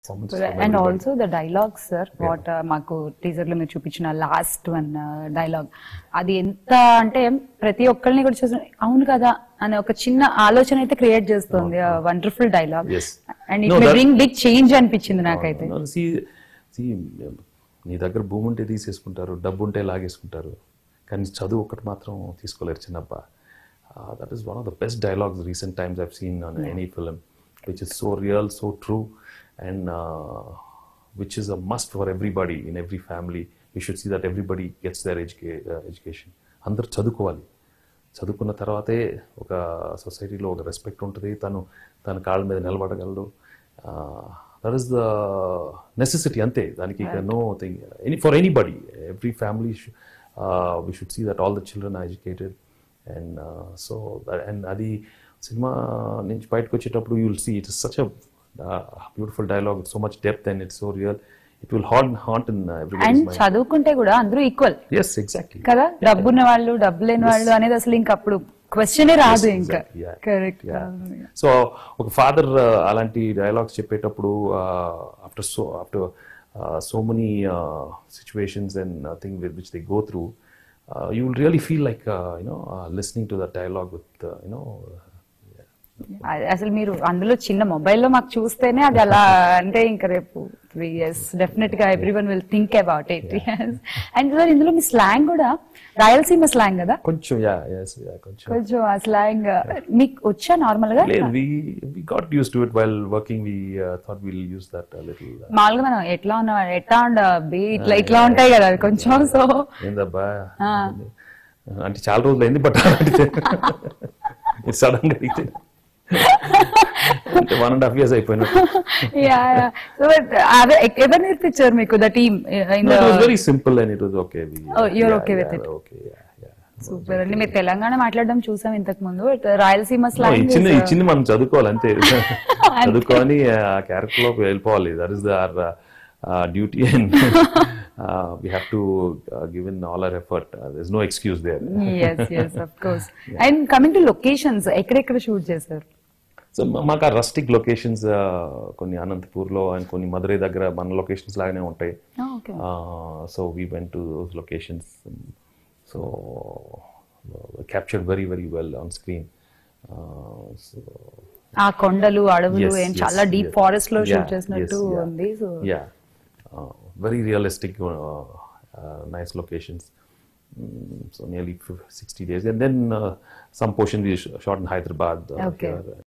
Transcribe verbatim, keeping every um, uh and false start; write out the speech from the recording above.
And also the dialogues, sir. What మాకు teaser లో మీరు చూపించిన లాస్ట్ వన్ డైలాగ్, అది ఎంత అంటే ప్రతి ఒక్కరిని కూడా చూసి అవును కదా అనే ఒక చిన్న ఆలోచన అయితే క్రియేట్ చేస్తుంది. Wonderful dialogue and it may bring big change అనిపించింది నాకైతే. నీ దగ్గర భూమి ఉంటే తీసేసుకుంటారు, డబ్బు ఉంటే లాగేసుకుంటారు, కానీ చదువు ఒకటి మాత్రం తీసుకోలేరు చిన్నబ్బా. That is one of the best dialogues recent times I've seen on any film, which is so real, so true, and uh, which is a must for everybody in every family. We should see that everybody gets their educa- uh, education. అందరు చదువుకోవాలి. చదువుకున్న తర్వాతే ఒక సొసైటీలో ఒక respect ఉంటుంది, తను తన కాళ్ళ మీద నిలబడగలడు. దట్ ఈస్ ద నెసెసిటీ, అంతే. దానికి no thing any for anybody, every family we should see that all the children are educated. And so and అది సినిమా నుంచి బయటకు వచ్చేటప్పుడు you will see it is such a beautiful dialogue, so much depth and it's so real. It will haunt haunt in everybody's mind. చదువుకుంటే కూడా అందరూ equal. yes exactly కదా, డబ్బున్న వాళ్ళు డబ్బు లేని వాళ్ళు అనేది అసలు ఇంకా అప్పుడు క్వశ్చనే రాదు ఇంకా. కరెక్ట్. సో ఒక ఫాదర్ అలాంటి డైలాగ్స్ చెప్పేటప్పుడు after so after so many situations and thing which they go through, you will really feel like uh, you know uh, listening to that dialogue with uh, you know అసలు మీరు అందులో చిన్న మొబైల్లో మాకు చూస్తేనే అది అలా అంటే ఇంకా రేపు ఎస్ డెఫినెట్ గా everyone will think about it. And sir ఇందులో మీ స్లాంగ్ కూడా రాయలసీమ స్లాంగ్ కదా కొంచెం. యా yes yeah కొంచెం కొంచెం ఆ స్లాంగ్ మీకు వచ్చా నార్మల్ గా? లేదు, we we got used to it while working. We uh, thought we'll use that a little. మామూలుగా మనం ఎట్లా ఉన్నా ఎట్లా ఉండ బి ఇట్లా ఇట్లా ఉంటాయి కదా అవి కొంచెం. సో ఏందబ్బా అంటే చాలా రోజులు అయింది, బట్ సడన్ గా వన్ అండ్ హాఫ్ ఇయర్స్ అయిపోయినట్టు. ఎవరు నేర్పించారు మీకు the team? Very simple and it was okay. You're okay with it? Super అండి. మీరు తెలంగాణ మాట్లాడడం చూసాం ఇంతకు ముందు, రాయలసీమ స్లాంగ్ ఇచ్చింది ఇచ్చింది మనం చదువుకోవాలి అంతే. చదువుకొని ఆ క్యారెక్టర్ లోకి వెళ్ళిపోవాలి. That is our duty and we have to uh, give in all our effort. Uh, there's no excuse there. yes yes of course. yeah. And coming to locations, ఎక్కడెక్కడ షూట్ చేశారు? సో మాకు ఆ rustic locations కొన్ని అనంతపూర్లో and కొన్ని మధురై దగ్గర మన locations లాగానే ఉంటాయి. So we went to those locations. So captured very very well on screen. So ఆ కొండలు అడవులు చాలా డీప్ ఫారెస్ట్ లో షూట్ చేసినట్టు ఉంది. So yeah very realistic, uh, uh, nice locations. Mm, so nearly sixty days, and then uh, some portion we sh- shot in Hyderabad. Uh, okay. Here.